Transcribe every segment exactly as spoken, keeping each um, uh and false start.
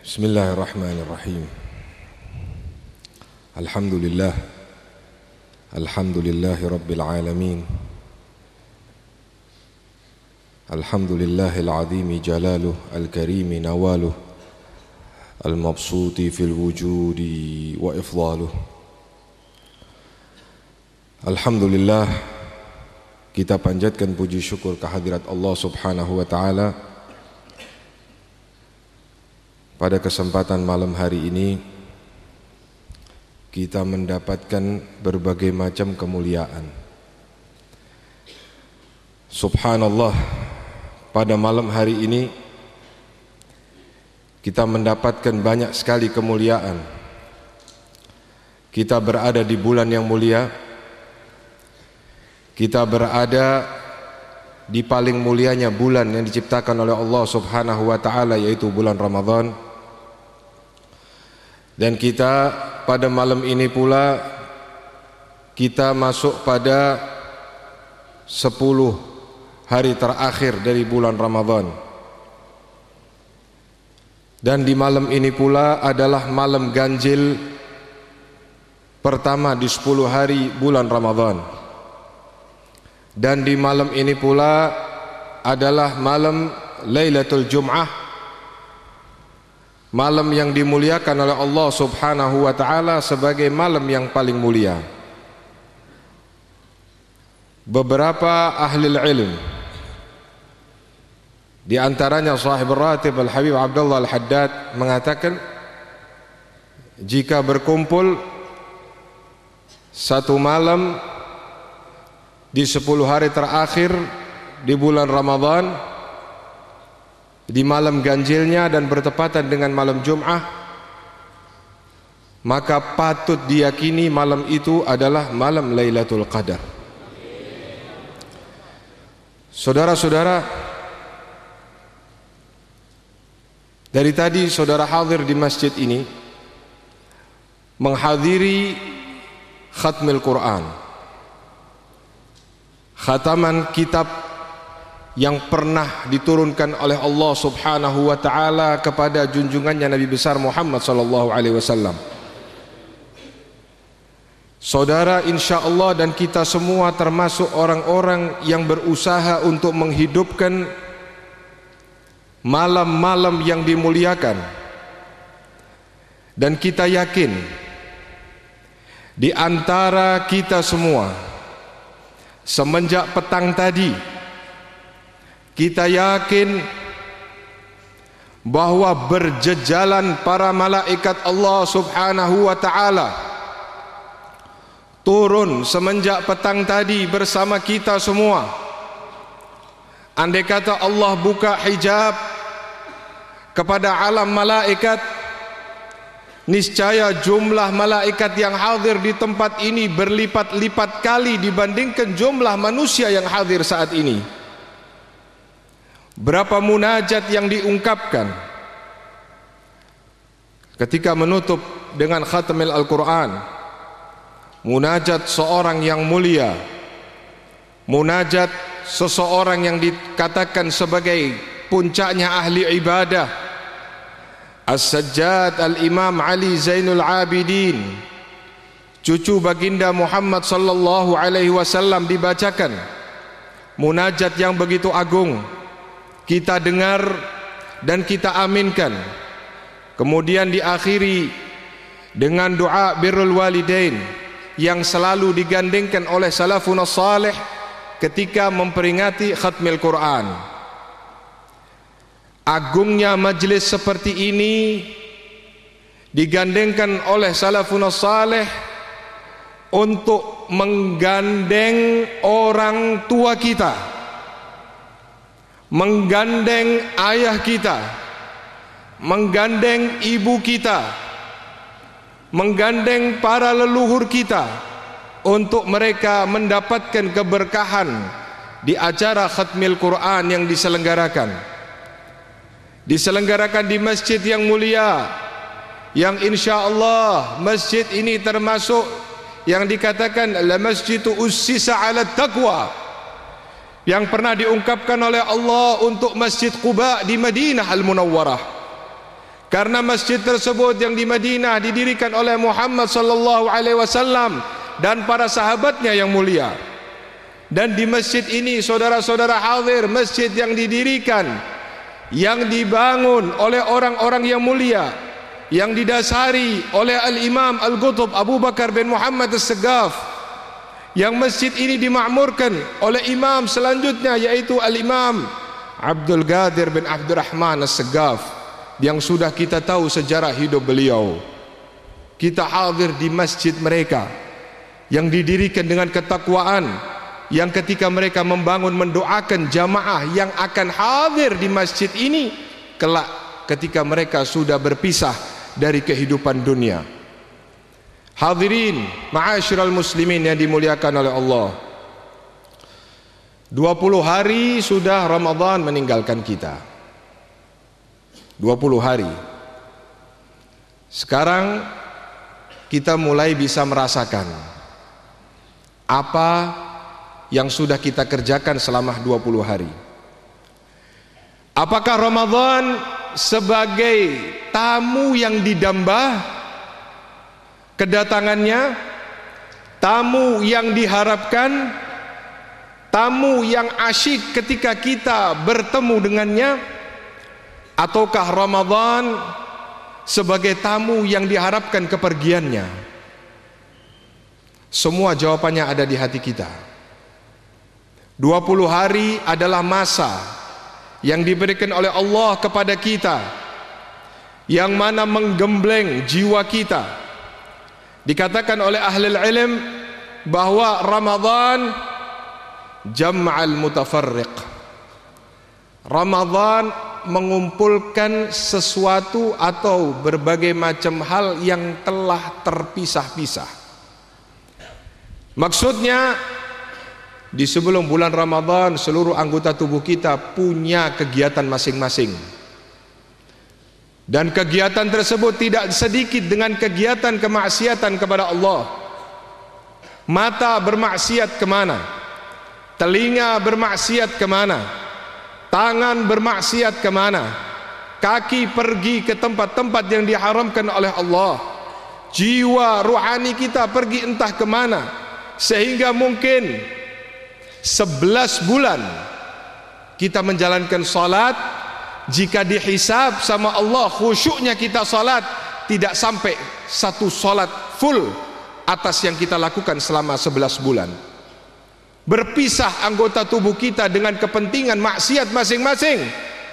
Bismillahirrahmanirrahim. Alhamdulillah. Alhamdulillahi rabbil alamin. Alhamdulillahil azimi jalaluh, al-karimi nawaluh, al-mabsuti fil wujudi wa ifdaluh. Alhamdulillah, kita panjatkan puji syukur kehadirat Allah Subhanahu wa ta'ala. Pada kesempatan malam hari ini kita mendapatkan berbagai macam kemuliaan. Subhanallah, pada malam hari ini kita mendapatkan banyak sekali kemuliaan. Kita berada di bulan yang mulia. Kita berada di paling mulianya bulan yang diciptakan oleh Allah Subhanahu wa ta'ala, yaitu bulan Ramadan. Dan kita pada malam ini pula kita masuk pada sepuluh hari terakhir dari bulan Ramadan. Dan di malam ini pula adalah malam ganjil pertama di sepuluh hari bulan Ramadan. Dan di malam ini pula adalah malam Lailatul Jum'ah, malam yang dimuliakan oleh Allah Subhanahu wa ta'ala sebagai malam yang paling mulia. Beberapa ahli ilm, di antaranya sahib ratib Al-Habib Abdullah Al-Haddad, mengatakan jika berkumpul satu malam di sepuluh hari terakhir di bulan Ramadan, di malam ganjilnya dan bertepatan dengan malam Jum'ah, maka patut diyakini malam itu adalah malam Lailatul Qadar. Saudara-saudara, dari tadi saudara hadir di masjid ini menghadiri khatmil Quran, khataman kitab yang pernah diturunkan oleh Allah Subhanahu wa ta'ala kepada junjungannya Nabi besar Muhammad sallallahu alaihi wasallam. Saudara, insyaallah dan kita semua termasuk orang-orang yang berusaha untuk menghidupkan malam-malam yang dimuliakan. Dan kita yakin di antara kita semua semenjak petang tadi kita yakin bahwa berjejalan para malaikat Allah Subhanahu wa ta'ala turun semenjak petang tadi bersama kita semua. Andai kata Allah buka hijab kepada alam malaikat, niscaya jumlah malaikat yang hadir di tempat ini berlipat-lipat kali dibandingkan jumlah manusia yang hadir saat ini. Berapa munajat yang diungkapkan ketika menutup dengan khatamil Al-Quran, munajat seorang yang mulia, munajat seseorang yang dikatakan sebagai puncaknya ahli ibadah, As-Sajjad Al-Imam Ali Zainul Abidin, cucu baginda Muhammad sallallahu alaihi wasallam, dibacakan munajat yang begitu agung. Kita dengar dan kita aminkan. Kemudian diakhiri dengan doa birrul walidain yang selalu digandengkan oleh salafun salih ketika memperingati khatmil Quran. Agungnya majlis seperti ini digandengkan oleh salafun salih untuk menggandeng orang tua kita, menggandeng ayah kita, menggandeng ibu kita, menggandeng para leluhur kita untuk mereka mendapatkan keberkahan di acara khatmil Quran yang diselenggarakan. Diselenggarakan di masjid yang mulia, yang insya Allah masjid ini termasuk yang dikatakan la masjidu ussisa ala taqwa, yang pernah diungkapkan oleh Allah untuk Masjid Quba di Madinah Al-Munawwarah. Karena masjid tersebut yang di Madinah didirikan oleh Muhammad sallallahu alaihi wasallam dan para sahabatnya yang mulia. Dan di masjid ini saudara-saudara hadir, masjid yang didirikan, yang dibangun oleh orang-orang yang mulia, yang didasari oleh Al-Imam Al-Qutb Abu Bakar bin Muhammad As-Saggaf, yang masjid ini dimakmurkan oleh imam selanjutnya yaitu Al-Imam Abdul Qadir bin Abdurrahman As-Saggaf, yang sudah kita tahu sejarah hidup beliau. Kita hadir di masjid mereka yang didirikan dengan ketakwaan, yang ketika mereka membangun mendoakan jamaah yang akan hadir di masjid ini kelak ketika mereka sudah berpisah dari kehidupan dunia. Hadirin ma'asyiral muslimin yang dimuliakan oleh Allah, dua puluh hari sudah Ramadan meninggalkan kita. dua puluh hari. Sekarang kita mulai bisa merasakan apa yang sudah kita kerjakan selama dua puluh hari. Apakah Ramadan sebagai tamu yang didambah kedatangannya, tamu yang diharapkan, tamu yang asyik ketika kita bertemu dengannya, ataukah Ramadan sebagai tamu yang diharapkan kepergiannya? Semua jawabannya ada di hati kita. dua puluh hari adalah masa yang diberikan oleh Allah kepada kita, yang mana menggembleng jiwa kita. Dikatakan oleh ahli ilm bahwa Ramadan jam'al mutafarriq. Ramadan mengumpulkan sesuatu atau berbagai macam hal yang telah terpisah-pisah. Maksudnya di sebelum bulan Ramadan seluruh anggota tubuh kita punya kegiatan masing-masing, dan kegiatan tersebut tidak sedikit dengan kegiatan kemaksiatan kepada Allah. Mata bermaksiat kemana? Telinga bermaksiat kemana? Tangan bermaksiat kemana? Kaki pergi ke tempat-tempat yang diharamkan oleh Allah. Jiwa ruhani kita pergi entah kemana. Sehingga mungkin sebelas bulan kita menjalankan salat, jika dihisab sama Allah khusyuknya kita salat tidak sampai satu salat full atas yang kita lakukan selama sebelas bulan. Berpisah anggota tubuh kita dengan kepentingan maksiat masing-masing.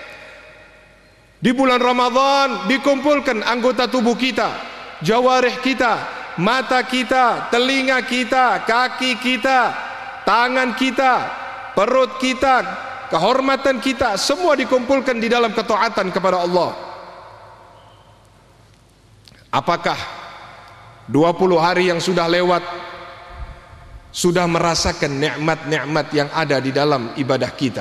Di bulan Ramadan dikumpulkan anggota tubuh kita, jawarih kita, mata kita, telinga kita, kaki kita, tangan kita, perut kita, kehormatan kita, semua dikumpulkan di dalam ketaatan kepada Allah. Apakah dua puluh hari yang sudah lewat sudah merasakan nikmat-nikmat yang ada di dalam ibadah kita?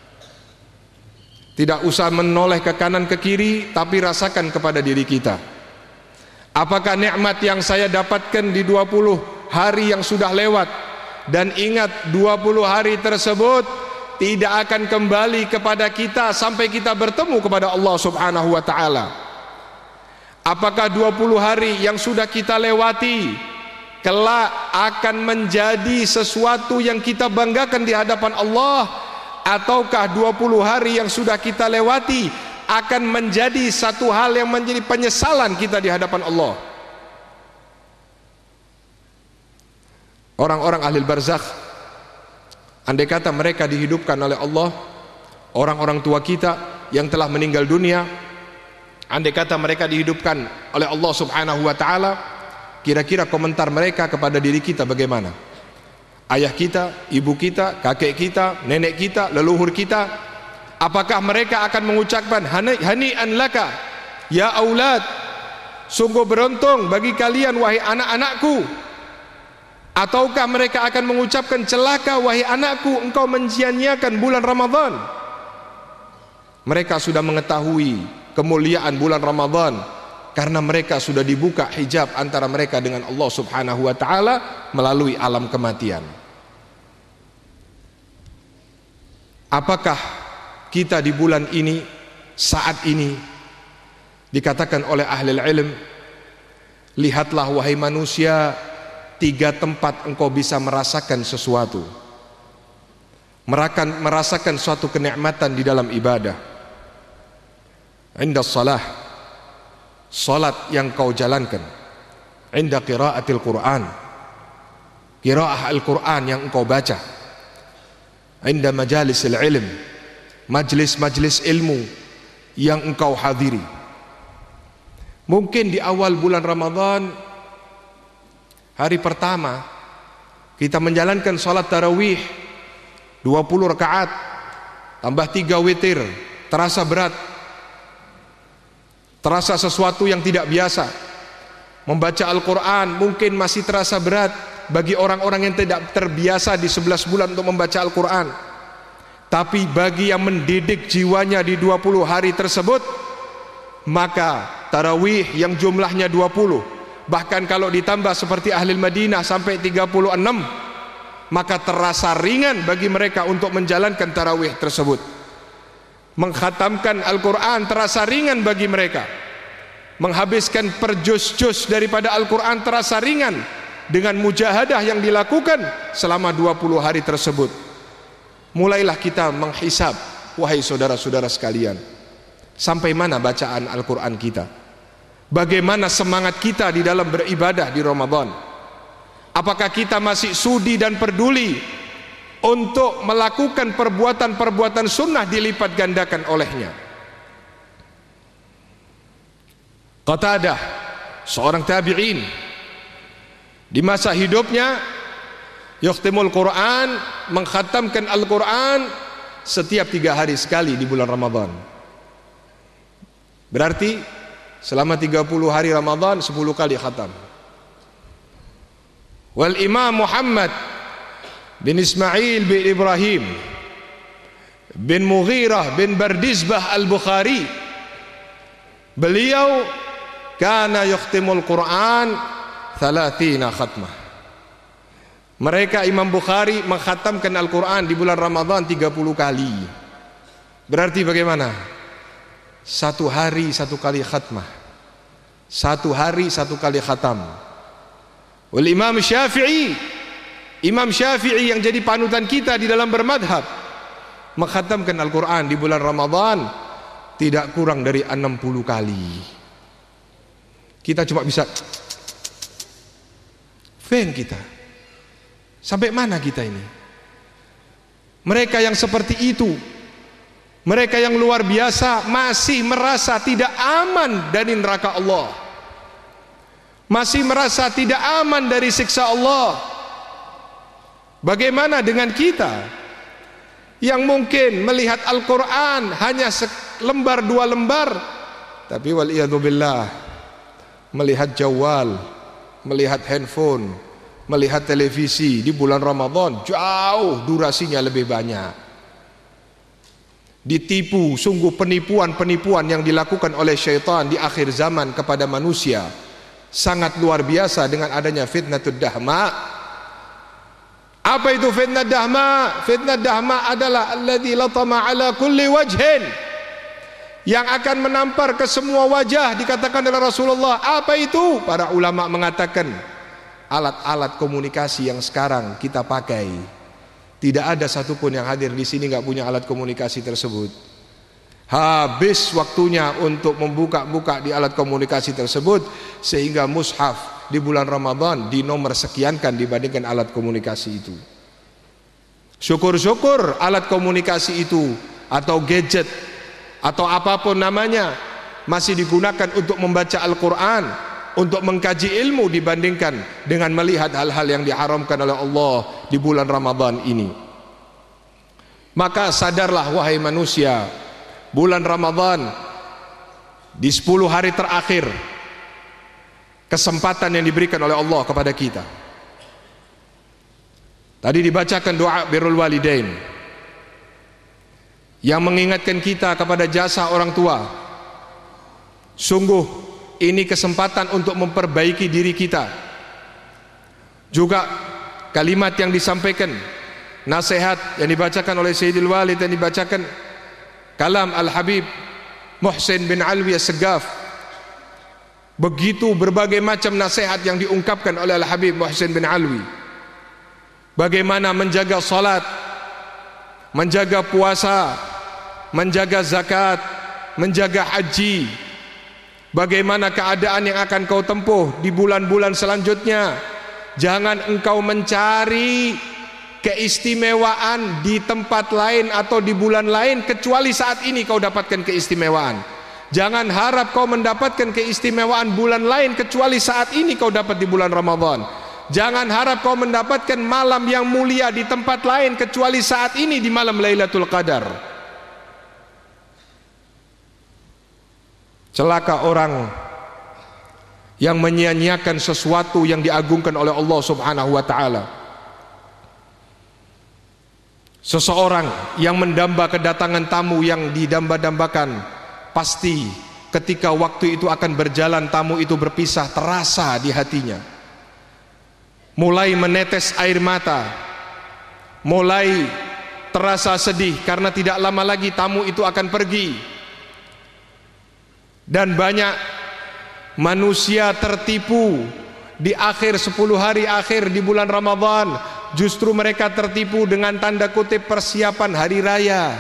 Tidak usah menoleh ke kanan ke kiri, tapi rasakan kepada diri kita. Apakah nikmat yang saya dapatkan di dua puluh hari yang sudah lewat? Dan ingat, dua puluh hari tersebut tidak akan kembali kepada kita sampai kita bertemu kepada Allah Subhanahu wa taala. Apakah dua puluh hari yang sudah kita lewati kelak akan menjadi sesuatu yang kita banggakan di hadapan Allah, ataukah dua puluh hari yang sudah kita lewati akan menjadi satu hal yang menjadi penyesalan kita di hadapan Allah? Orang-orang ahli barzakh, andai kata mereka dihidupkan oleh Allah, orang-orang tua kita yang telah meninggal dunia, andai kata mereka dihidupkan oleh Allah Subhanahu wa taala, kira-kira komentar mereka kepada diri kita bagaimana? Ayah kita, ibu kita, kakek kita, nenek kita, leluhur kita, apakah mereka akan mengucapkan hani'an laka ya aulad, sungguh beruntung bagi kalian wahai anak-anakku? Ataukah mereka akan mengucapkan celaka wahai anakku, engkau mencia-nyiakan bulan Ramadan? Mereka sudah mengetahui kemuliaan bulan Ramadan karena mereka sudah dibuka hijab antara mereka dengan Allah Subhanahu wa taala melalui alam kematian. Apakah kita di bulan ini, saat ini Dikatakan oleh ahli ilm, lihatlah wahai manusia, tiga tempat engkau bisa merasakan sesuatu, merasakan, merasakan suatu kenikmatan di dalam ibadah. Inda salah, salat yang kau jalankan. Inda qiraatil Quran, qiraah Al-Quran yang engkau baca. Inda majalisil ilm, majlis-majlis ilmu yang engkau hadiri. Mungkin di awal bulan Ramadan, hari pertama kita menjalankan salat tarawih dua puluh rakaat tambah tiga witir, terasa berat, terasa sesuatu yang tidak biasa. Membaca Al-Quran mungkin masih terasa berat bagi orang-orang yang tidak terbiasa di sebelas bulan untuk membaca Al-Quran. Tapi bagi yang mendidik jiwanya di dua puluh hari tersebut, maka tarawih yang jumlahnya dua puluh, bahkan kalau ditambah seperti ahli Madinah sampai tiga puluh enam, maka terasa ringan bagi mereka untuk menjalankan tarawih tersebut. Mengkhatamkan Al-Quran terasa ringan bagi mereka. Menghabiskan per juz-juz daripada Al-Quran terasa ringan dengan mujahadah yang dilakukan selama dua puluh hari tersebut. Mulailah kita menghisab, wahai saudara-saudara sekalian, sampai mana bacaan Al-Quran kita, bagaimana semangat kita di dalam beribadah di Ramadan. Apakah kita masih sudi dan peduli untuk melakukan perbuatan-perbuatan sunnah dilipat gandakan olehnya. Qatadah, seorang tabi'in, di masa hidupnya yukhtimul Quran, mengkhatamkan Al-Quran setiap tiga hari sekali di bulan Ramadan. Berarti selama tiga puluh hari Ramadan sepuluh kali khatam. Wal Imam Muhammad bin Ismail bin Ibrahim bin Mughirah bin Bardizbah Al-Bukhari, beliau kana yukhtimul Quran thalathina khatmah. Mereka Imam Bukhari mengkhatamkan Al-Quran di bulan Ramadan tiga puluh kali. Berarti bagaimana? Satu hari satu kali khatmah, satu hari satu kali khatam. Wal Imam Syafi'i, Imam Syafi'i yang jadi panutan kita di dalam bermadhab, mengkhatamkan Al-Quran di bulan Ramadan tidak kurang dari enam puluh kali. Kita cuma bisa fan kita. Sampai mana kita ini? Mereka yang seperti itu, mereka yang luar biasa, masih merasa tidak aman dari neraka Allah, masih merasa tidak aman dari siksa Allah. Bagaimana dengan kita yang mungkin melihat Al-Quran hanya selembar dua lembar, tapi waliyadzubillah melihat jawal, melihat handphone, melihat televisi di bulan Ramadan jauh durasinya lebih banyak. Ditipu, sungguh penipuan-penipuan yang dilakukan oleh syaitan di akhir zaman kepada manusia sangat luar biasa dengan adanya fitnatud dahma. Apa itu fitnah dahma? Fitnah dahma adalah alladzi latama ala kulli wajhin, yang akan menampar ke semua wajah, dikatakan oleh Rasulullah. Apa itu? Para ulama mengatakan alat-alat komunikasi yang sekarang kita pakai. Tidak ada satupun yang hadir di sini nggak punya alat komunikasi tersebut. Habis waktunya untuk membuka-buka di alat komunikasi tersebut, sehingga mushaf di bulan Ramadan di nomor sekiankan dibandingkan alat komunikasi itu. Syukur-syukur alat komunikasi itu atau gadget atau apapun namanya masih digunakan untuk membaca Al-Quran, untuk mengkaji ilmu, dibandingkan dengan melihat hal-hal yang diharamkan oleh Allah di bulan Ramadan ini. Maka sadarlah wahai manusia, bulan Ramadan di sepuluh hari terakhir, kesempatan yang diberikan oleh Allah kepada kita. Tadi dibacakan doa birrul walidain yang mengingatkan kita kepada jasa orang tua. Sungguh ini kesempatan untuk memperbaiki diri kita. Juga kalimat yang disampaikan, nasihat yang dibacakan oleh Sayyidil Walid, yang dibacakan kalam Al-Habib Muhsin bin Alwi As-Segaf Begitu berbagai macam nasihat yang diungkapkan oleh Al-Habib Muhsin bin Alwi. Bagaimana menjaga salat, menjaga puasa, menjaga zakat, menjaga haji. Bagaimana keadaan yang akan kau tempuh di bulan-bulan selanjutnya. Jangan engkau mencari keistimewaan di tempat lain atau di bulan lain kecuali saat ini kau dapatkan keistimewaan. Jangan harap kau mendapatkan keistimewaan bulan lain kecuali saat ini kau dapat di bulan Ramadan. Jangan harap kau mendapatkan malam yang mulia di tempat lain kecuali saat ini di malam Lailatul Qadar. Celaka orang yang menyia-nyiakan sesuatu yang diagungkan oleh Allah Subhanahu wa taala. Seseorang yang mendamba kedatangan tamu yang didamba-dambakan, pasti ketika waktu itu akan berjalan, tamu itu berpisah, terasa di hatinya. Mulai menetes air mata, mulai terasa sedih karena tidak lama lagi tamu itu akan pergi. Dan banyak manusia tertipu di akhir sepuluh hari akhir di bulan Ramadan. Justru mereka tertipu dengan tanda kutip persiapan hari raya.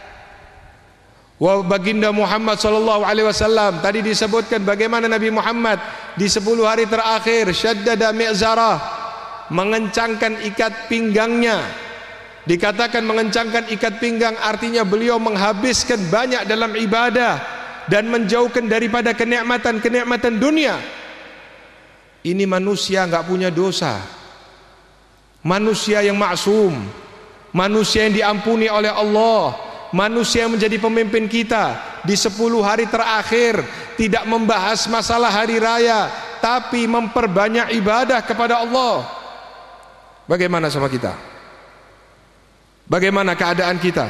Wa baginda Muhammad sallallahu alaihi wasallam tadi disebutkan bagaimana Nabi Muhammad di sepuluh hari terakhir syaddada mi'zarah, mengencangkan ikat pinggangnya. Dikatakan mengencangkan ikat pinggang artinya beliau menghabiskan banyak dalam ibadah dan menjauhkan daripada kenikmatan-kenikmatan dunia. Ini manusia enggak punya dosa, manusia yang maksum, manusia yang diampuni oleh Allah. Manusia yang menjadi pemimpin kita di sepuluh hari terakhir tidak membahas masalah hari raya, tapi memperbanyak ibadah kepada Allah. Bagaimana sama kita? Bagaimana keadaan kita?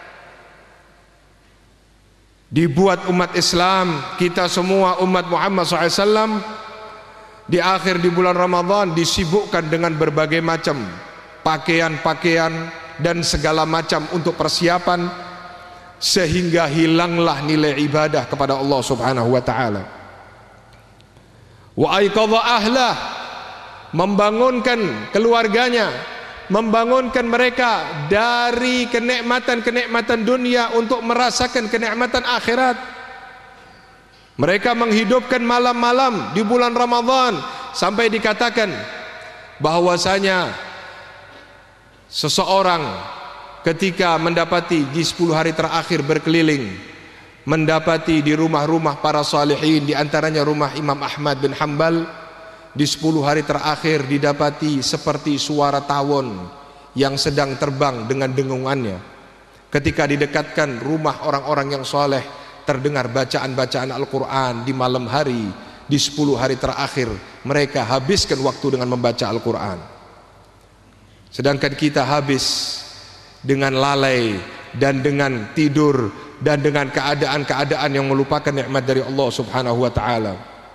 Dibuat umat Islam, kita semua umat Muhammad shallallahu alaihi wasallam di akhir di bulan Ramadan disibukkan dengan berbagai macam pakaian-pakaian dan segala macam untuk persiapan, sehingga hilanglah nilai ibadah kepada Allah Subhanahu wa taala. Wa aiqadha ahlah, membangunkan keluarganya, membangunkan mereka dari kenikmatan-kenikmatan dunia untuk merasakan kenikmatan akhirat. Mereka menghidupkan malam-malam di bulan Ramadan sampai dikatakan bahwasanya seseorang ketika mendapati di sepuluh hari terakhir berkeliling, mendapati di rumah-rumah para salihin, di antaranya rumah Imam Ahmad bin Hanbal, di sepuluh hari terakhir didapati seperti suara tawon yang sedang terbang dengan dengungannya. Ketika didekatkan rumah orang-orang yang soleh, terdengar bacaan-bacaan Al-Quran di malam hari. Di sepuluh hari terakhir mereka habiskan waktu dengan membaca Al-Quran, sedangkan kita habis dengan lalai dan dengan tidur dan dengan keadaan-keadaan yang melupakan nikmat dari Allah Subhanahu wa taala.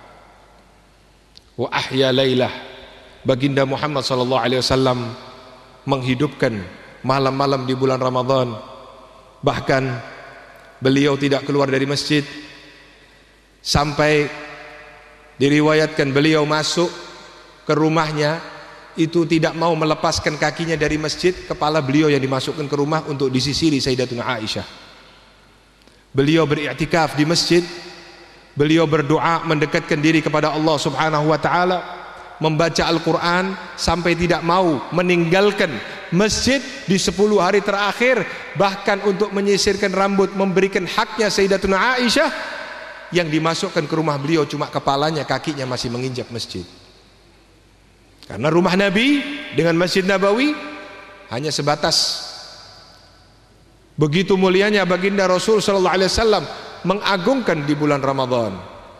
Wa ahya lailah, baginda Muhammad sallallahu alaihi wasallam menghidupkan malam-malam di bulan Ramadan. Bahkan beliau tidak keluar dari masjid sampai diriwayatkan beliau masuk ke rumahnya itu tidak mau melepaskan kakinya dari masjid, kepala beliau yang dimasukkan ke rumah untuk disisiri Sayyidatuna Aisyah. Beliau beriktikaf di masjid, beliau berdoa mendekatkan diri kepada Allah Subhanahu wa taala, membaca Al-Quran sampai tidak mau meninggalkan masjid di sepuluh hari terakhir, bahkan untuk menyisirkan rambut, memberikan haknya Sayyidatuna Aisyah yang dimasukkan ke rumah beliau cuma kepalanya, kakinya masih menginjak masjid. Karena rumah Nabi dengan Masjid Nabawi hanya sebatas. Begitu mulianya baginda Rasul sallallahu alaihi wasallam mengagungkan di bulan Ramadan.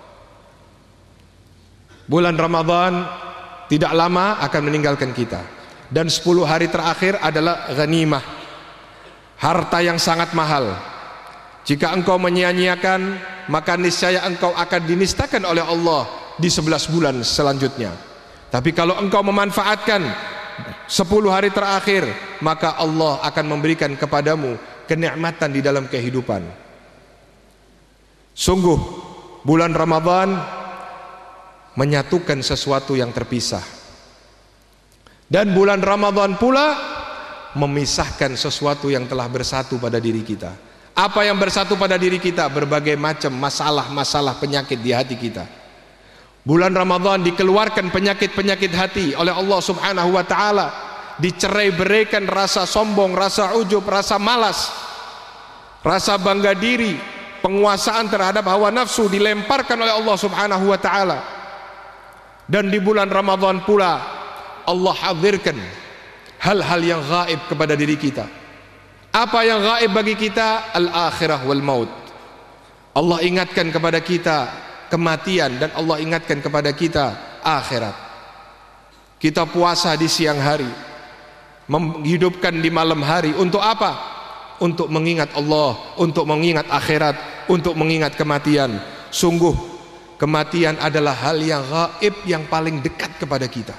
Bulan Ramadan tidak lama akan meninggalkan kita, dan sepuluh hari terakhir adalah ghanimah, harta yang sangat mahal. Jika engkau menyia-nyiakan, maka niscaya engkau akan dinistakan oleh Allah di sebelas bulan selanjutnya. Tapi kalau engkau memanfaatkan sepuluh hari terakhir, maka Allah akan memberikan kepadamu kenikmatan di dalam kehidupan. Sungguh bulan Ramadan menyatukan sesuatu yang terpisah. Dan bulan Ramadan pula memisahkan sesuatu yang telah bersatu pada diri kita. Apa yang bersatu pada diri kita? Berbagai macam masalah-masalah penyakit di hati kita. Bulan Ramadan dikeluarkan penyakit-penyakit hati oleh Allah Subhanahu wa taala. Dicerai-beraikan rasa sombong, rasa ujub, rasa malas, rasa bangga diri, penguasaan terhadap hawa nafsu dilemparkan oleh Allah Subhanahu wa taala. Dan di bulan Ramadan pula Allah hadirkan hal-hal yang gaib kepada diri kita. Apa yang gaib bagi kita? Al-akhirah wal maut. Allah ingatkan kepada kita kematian, dan Allah ingatkan kepada kita akhirat. Kita puasa di siang hari, menghidupkan di malam hari. Untuk apa? Untuk mengingat Allah, untuk mengingat akhirat, untuk mengingat kematian. Sungguh kematian adalah hal yang gaib, yang paling dekat kepada kita.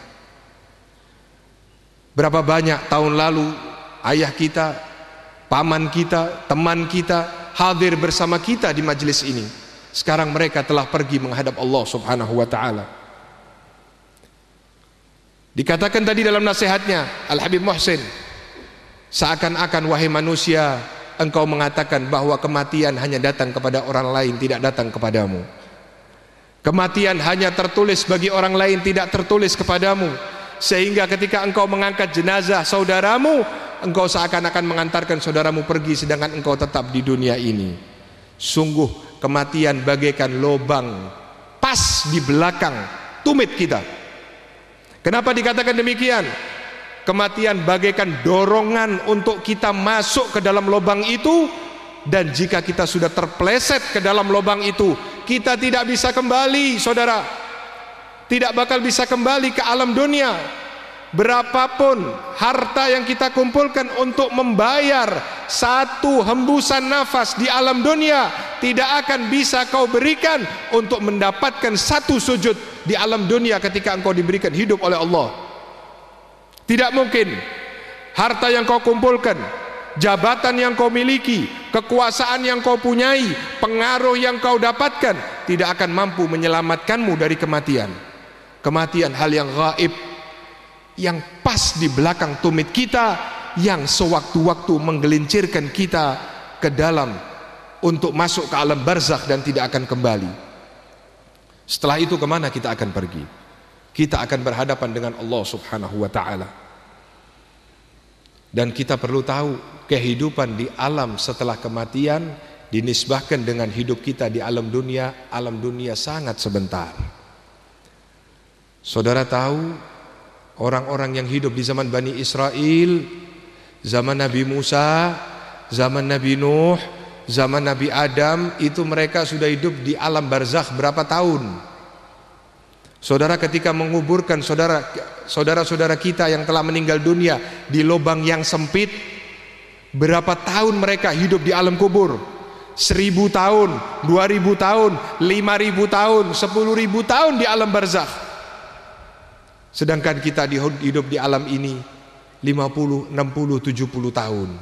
Berapa banyak tahun lalu ayah kita, paman kita, teman kita hadir bersama kita di majelis ini. Sekarang mereka telah pergi menghadap Allah Subhanahu wa taala. Dikatakan tadi dalam nasihatnya Al-Habib Muhsin, seakan-akan wahai manusia, engkau mengatakan bahwa kematian hanya datang kepada orang lain, tidak datang kepadamu. Kematian hanya tertulis bagi orang lain, tidak tertulis kepadamu. Sehingga ketika engkau mengangkat jenazah saudaramu, engkau seakan-akan mengantarkan saudaramu pergi, sedangkan engkau tetap di dunia ini. Sungguh kematian bagaikan lubang pas di belakang tumit kita. Kenapa dikatakan demikian? Kematian bagaikan dorongan untuk kita masuk ke dalam lubang itu, dan jika kita sudah terpleset ke dalam lubang itu, kita tidak bisa kembali, saudara. Tidak bakal bisa kembali ke alam dunia. Berapapun harta yang kita kumpulkan untuk membayar satu hembusan nafas di alam dunia, tidak akan bisa kau berikan untuk mendapatkan satu sujud di alam dunia ketika engkau diberikan hidup oleh Allah. Tidak mungkin. Harta yang kau kumpulkan, jabatan yang kau miliki, kekuasaan yang kau punyai, pengaruh yang kau dapatkan, tidak akan mampu menyelamatkanmu dari kematian. Kematian hal yang gaib, yang pas di belakang tumit kita, yang sewaktu-waktu menggelincirkan kita ke dalam untuk masuk ke alam barzakh dan tidak akan kembali. Setelah itu kemana kita akan pergi? Kita akan berhadapan dengan Allah Subhanahu wa ta'ala. Dan kita perlu tahu, kehidupan di alam setelah kematian dinisbahkan dengan hidup kita di alam dunia. Alam dunia sangat sebentar. Saudara tahu, orang-orang yang hidup di zaman Bani Israel, zaman Nabi Musa, zaman Nabi Nuh, zaman Nabi Adam, itu mereka sudah hidup di alam barzakh berapa tahun? Saudara, ketika menguburkan saudara saudara-saudara kita yang telah meninggal dunia di lubang yang sempit, berapa tahun mereka hidup di alam kubur? Seribu tahun, dua ribu tahun, lima ribu tahun, sepuluh ribu tahun di alam barzakh. Sedangkan kita hidup di alam ini lima puluh, enam puluh, tujuh puluh tahun.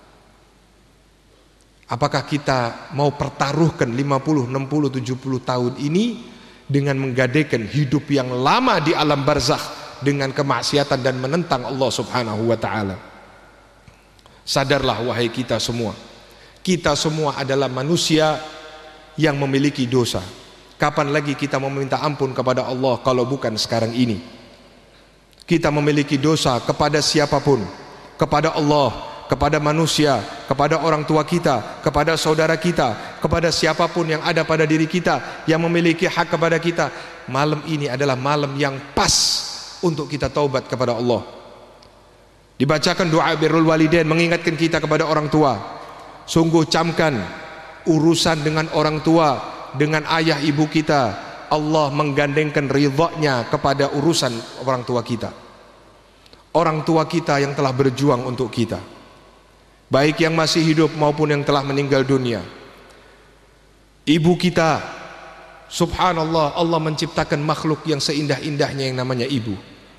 Apakah kita mau pertaruhkan lima puluh, enam puluh, tujuh puluh tahun ini dengan menggadaikan hidup yang lama di alam barzakh dengan kemaksiatan dan menentang Allah Subhanahu wa ta'ala? Sadarlah wahai kita semua, kita semua adalah manusia yang memiliki dosa. Kapan lagi kita meminta ampun kepada Allah kalau bukan sekarang ini? Kita memiliki dosa kepada siapapun, kepada Allah, kepada manusia, kepada orang tua kita, kepada saudara kita, kepada siapapun yang ada pada diri kita yang memiliki hak kepada kita. Malam ini adalah malam yang pas untuk kita taubat kepada Allah. Dibacakan doa birrul walidain, mengingatkan kita kepada orang tua. Sungguh camkan urusan dengan orang tua, dengan ayah ibu kita. Allah menggandengkan ridhanya kepada urusan orang tua kita. Orang tua kita yang telah berjuang untuk kita, baik yang masih hidup maupun yang telah meninggal dunia. Ibu kita, subhanallah, Allah menciptakan makhluk yang seindah-indahnya yang namanya ibu,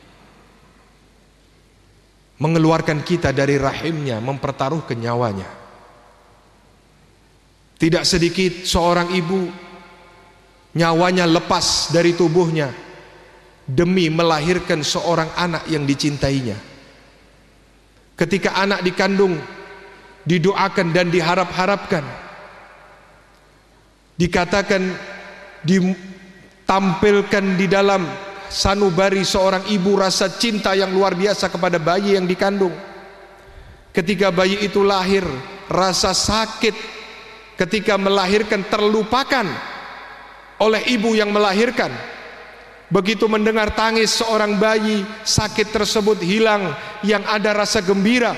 mengeluarkan kita dari rahimnya, mempertaruhkan nyawanya. Tidak sedikit seorang ibu nyawanya lepas dari tubuhnya demi melahirkan seorang anak yang dicintainya. Ketika anak dikandung, didoakan dan diharap-harapkan, dikatakan, ditampilkan di dalam sanubari seorang ibu rasa cinta yang luar biasa kepada bayi yang dikandung. Ketika bayi itu lahir, rasa sakit ketika melahirkan terlupakan oleh ibu yang melahirkan. Begitu mendengar tangis seorang bayi, sakit tersebut hilang, yang ada rasa gembira.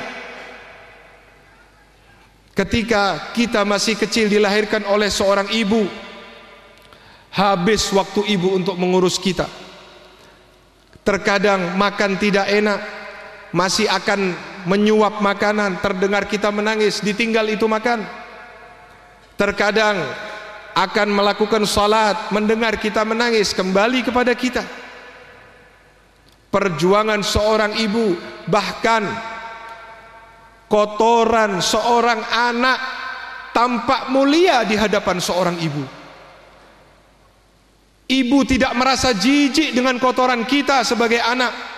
Ketika kita masih kecil dilahirkan oleh seorang ibu, habis waktu ibu untuk mengurus kita. Terkadang makan tidak enak, masih akan menyuap makanan, terdengar kita menangis, ditinggal itu makan. Terkadang akan melakukan salat, mendengar kita menangis, kembali kepada kita. Perjuangan seorang ibu, bahkan kotoran seorang anak tampak mulia di hadapan seorang ibu. Ibu tidak merasa jijik dengan kotoran kita sebagai anak.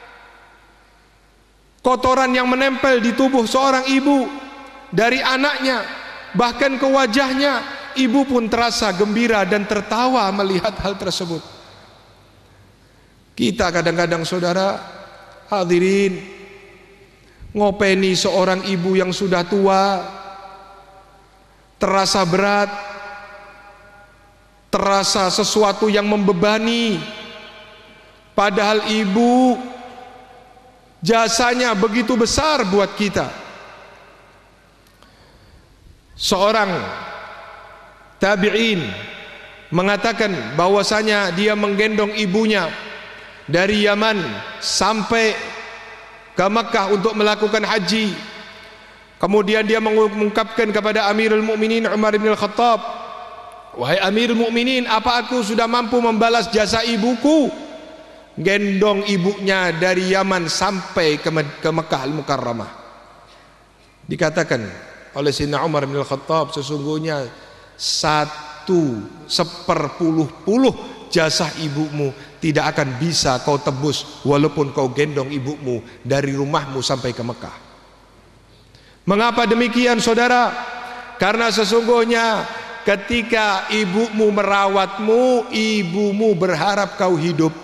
Kotoran yang menempel di tubuh seorang ibu dari anaknya, bahkan ke wajahnya, ibu pun terasa gembira dan tertawa melihat hal tersebut. Kita kadang-kadang, saudara hadirin, ngopeni seorang ibu yang sudah tua, terasa berat, terasa sesuatu yang membebani. Padahal ibu jasanya begitu besar buat kita. Seorang tabi'in mengatakan bahwasanya dia menggendong ibunya dari Yaman sampai ke Makkah untuk melakukan haji. Kemudian dia mengungkapkan kepada Amirul Mukminin Umar bin Al-Khattab, "Wahai Amirul Mukminin, apa aku sudah mampu membalas jasa ibuku?" Gendong ibunya dari Yaman sampai ke, ke Mekah Al-Mukarramah. Dikatakan oleh Sayyidina Umar bin Al-Khattab, sesungguhnya satu seperpuluh-puluh jasa ibumu tidak akan bisa kau tebus walaupun kau gendong ibumu dari rumahmu sampai ke Mekah. Mengapa demikian, saudara? Karena sesungguhnya ketika ibumu merawatmu, ibumu berharap kau hidup.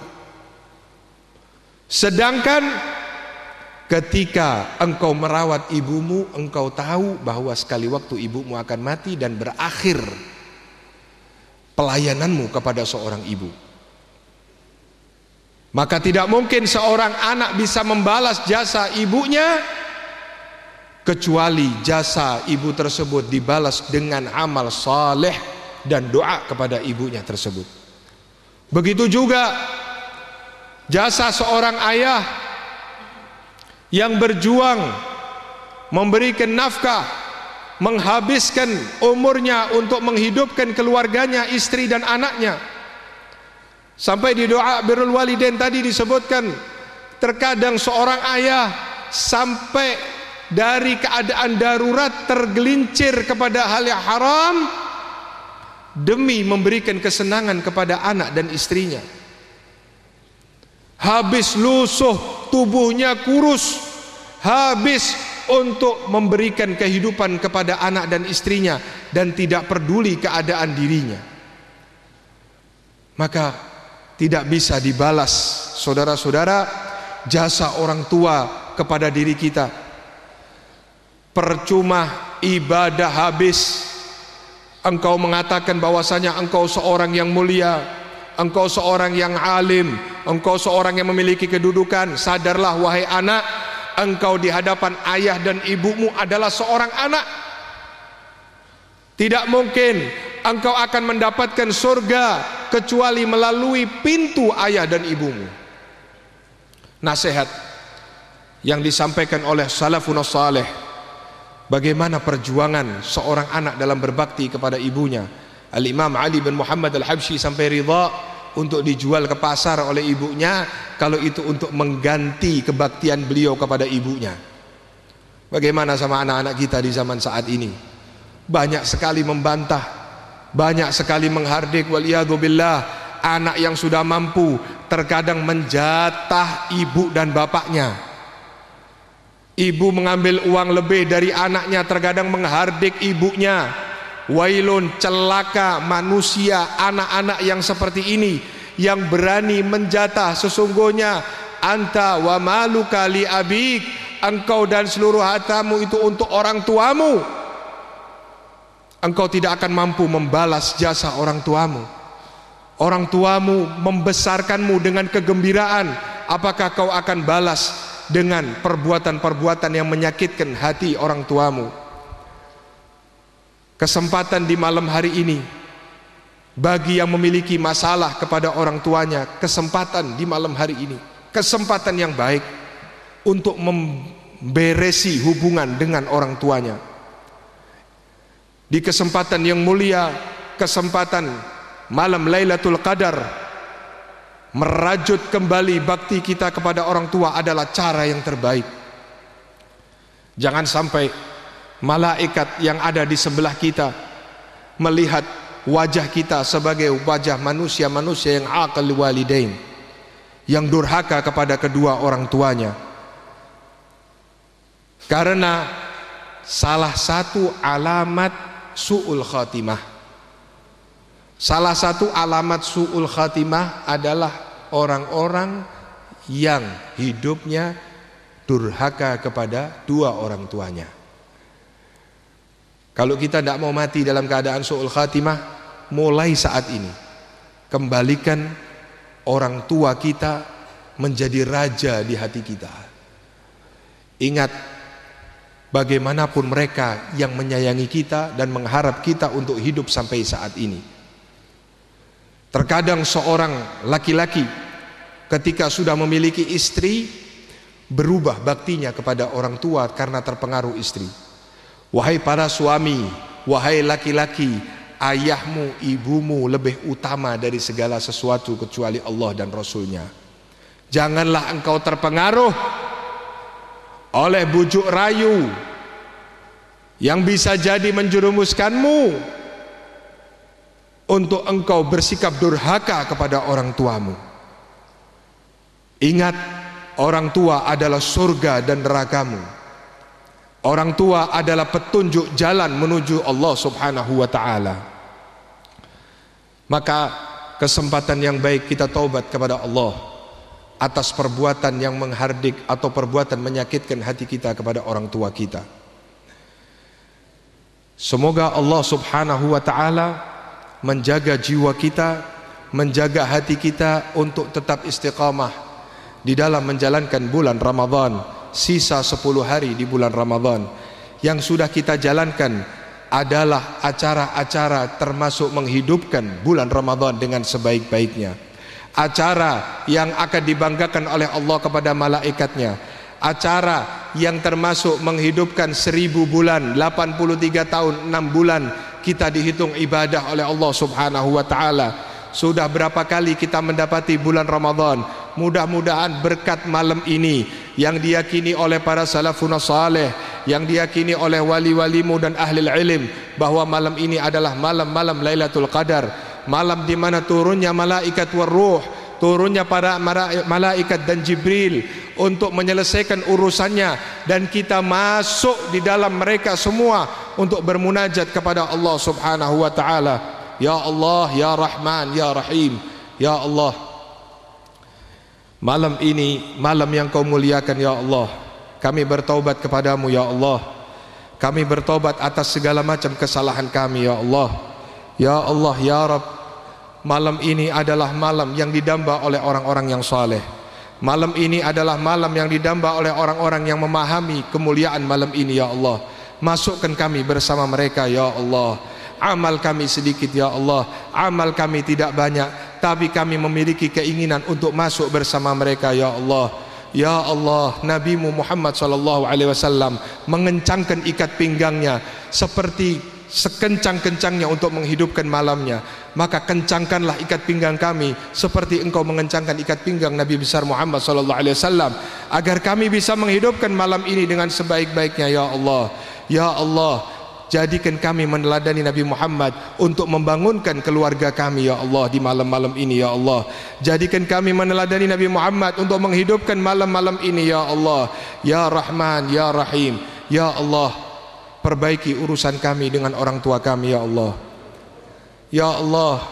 Sedangkan ketika engkau merawat ibumu, engkau tahu bahwa sekali waktu ibumu akan mati dan berakhir pelayananmu kepada seorang ibu. Maka tidak mungkin seorang anak bisa membalas jasa ibunya kecuali jasa ibu tersebut dibalas dengan amal saleh dan doa kepada ibunya tersebut. Begitu juga jasa seorang ayah yang berjuang memberikan nafkah, menghabiskan umurnya untuk menghidupkan keluarganya, istri dan anaknya. Sampai di doa birrul walidain tadi disebutkan, terkadang seorang ayah sampai dari keadaan darurat tergelincir kepada hal yang haram demi memberikan kesenangan kepada anak dan istrinya. Habis lusuh, tubuhnya kurus, habis untuk memberikan kehidupan kepada anak dan istrinya dan tidak peduli keadaan dirinya. Maka tidak bisa dibalas, saudara-saudara, jasa orang tua kepada diri kita. Percuma ibadah habis, engkau mengatakan bahwasanya engkau seorang yang mulia, engkau seorang yang alim, engkau seorang yang memiliki kedudukan. Sadarlah wahai anak, engkau di hadapan ayah dan ibumu adalah seorang anak. Tidak mungkin engkau akan mendapatkan surga kecuali melalui pintu ayah dan ibumu. Nasihat yang disampaikan oleh salafun saleh, bagaimana perjuangan seorang anak dalam berbakti kepada ibunya. Al-Imam Ali bin Muhammad Al-Habsyi sampai ridha untuk dijual ke pasar oleh ibunya kalau itu untuk mengganti kebaktian beliau kepada ibunya. Bagaimana sama anak-anak kita di zaman saat ini? Banyak sekali membantah, banyak sekali menghardik, waliyadzubillah. Anak yang sudah mampu terkadang menjatah ibu dan bapaknya. Ibu mengambil uang lebih dari anaknya, terkadang menghardik ibunya. Wailun, celaka manusia, anak-anak yang seperti ini, yang berani menjatah. Sesungguhnya anta wa maluka li abik, engkau dan seluruh hartamu itu untuk orang tuamu. Engkau tidak akan mampu membalas jasa orang tuamu. Orang tuamu membesarkanmu dengan kegembiraan, apakah kau akan balas dengan perbuatan-perbuatan yang menyakitkan hati orang tuamu? Kesempatan di malam hari ini bagi yang memiliki masalah kepada orang tuanya, kesempatan di malam hari ini, kesempatan yang baik untuk memberesi hubungan dengan orang tuanya. Di kesempatan yang mulia, kesempatan malam Lailatul Qadar, merajut kembali bakti kita kepada orang tua adalah cara yang terbaik. Jangan sampai malaikat yang ada di sebelah kita melihat wajah kita sebagai wajah manusia-manusia yang aqal walidain, yang durhaka kepada kedua orang tuanya. Karena salah satu alamat su'ul khatimah, salah satu alamat su'ul khatimah adalah orang-orang yang hidupnya durhaka kepada dua orang tuanya. Kalau kita tidak mau mati dalam keadaan su'ul khatimah, mulai saat ini kembalikan orang tua kita menjadi raja di hati kita. Ingat, bagaimanapun mereka yang menyayangi kita dan mengharap kita untuk hidup sampai saat ini. Terkadang seorang laki-laki ketika sudah memiliki istri berubah baktinya kepada orang tua karena terpengaruh istri. Wahai para suami, wahai laki-laki, ayahmu, ibumu lebih utama dari segala sesuatu kecuali Allah dan Rasulnya. Janganlah engkau terpengaruh oleh bujuk rayu yang bisa jadi menjerumuskanmu untuk engkau bersikap durhaka kepada orang tuamu. Ingat, orang tua adalah surga dan nerakamu. Orang tua adalah petunjuk jalan menuju Allah Subhanahu wa ta'ala. Maka kesempatan yang baik kita taubat kepada Allah atas perbuatan yang menghardik atau perbuatan menyakitkan hati kita kepada orang tua kita. Semoga Allah Subhanahu wa ta'ala menjaga jiwa kita, menjaga hati kita untuk tetap istiqamah di dalam menjalankan bulan Ramadan. Sisa sepuluh hari di bulan Ramadan yang sudah kita jalankan adalah acara-acara termasuk menghidupkan bulan Ramadan dengan sebaik-baiknya. Acara yang akan dibanggakan oleh Allah kepada malaikatnya. Acara yang termasuk menghidupkan seribu bulan, delapan puluh tiga tahun, enam bulan kita dihitung ibadah oleh Allah Subhanahu wa ta'ala. Sudah berapa kali kita mendapati bulan Ramadan. Mudah-mudahan berkat malam ini yang diyakini oleh para salafun saleh, yang diyakini oleh wali-walimu dan ahli ilm, bahwa malam ini adalah malam-malam Lailatul Qadar, malam di mana turunnya malaikat waruh, turunnya para malaikat dan Jibril untuk menyelesaikan urusannya, dan kita masuk di dalam mereka semua untuk bermunajat kepada Allah Subhanahu wa ta'ala. Ya Allah, Ya Rahman, Ya Rahim, Ya Allah, malam ini malam yang kau muliakan ya Allah, kami bertaubat kepadamu ya Allah, kami bertaubat atas segala macam kesalahan kami ya Allah. Ya Allah, Ya Rabb, malam ini adalah malam yang didamba oleh orang-orang yang saleh. Malam ini adalah malam yang didamba oleh orang-orang yang memahami kemuliaan malam ini ya Allah. Masukkan kami bersama mereka ya Allah. Amal kami sedikit ya Allah, amal kami tidak banyak, tapi kami memiliki keinginan untuk masuk bersama mereka ya Allah. Ya Allah, Nabi-Mu Muhammad sallallahu alaihi wasallam mengencangkan ikat pinggangnya seperti sekencang-kencangnya untuk menghidupkan malamnya. Maka kencangkanlah ikat pinggang kami seperti engkau mengencangkan ikat pinggang Nabi besar Muhammad sallallahu alaihi wasallam, agar kami bisa menghidupkan malam ini dengan sebaik-baiknya ya Allah. Ya Allah, jadikan kami meneladani Nabi Muhammad untuk membangunkan keluarga kami ya Allah di malam-malam ini ya Allah. Jadikan kami meneladani Nabi Muhammad untuk menghidupkan malam-malam ini ya Allah. Ya Rahman, Ya Rahim, ya Allah, perbaiki urusan kami dengan orang tua kami ya Allah. Ya Allah,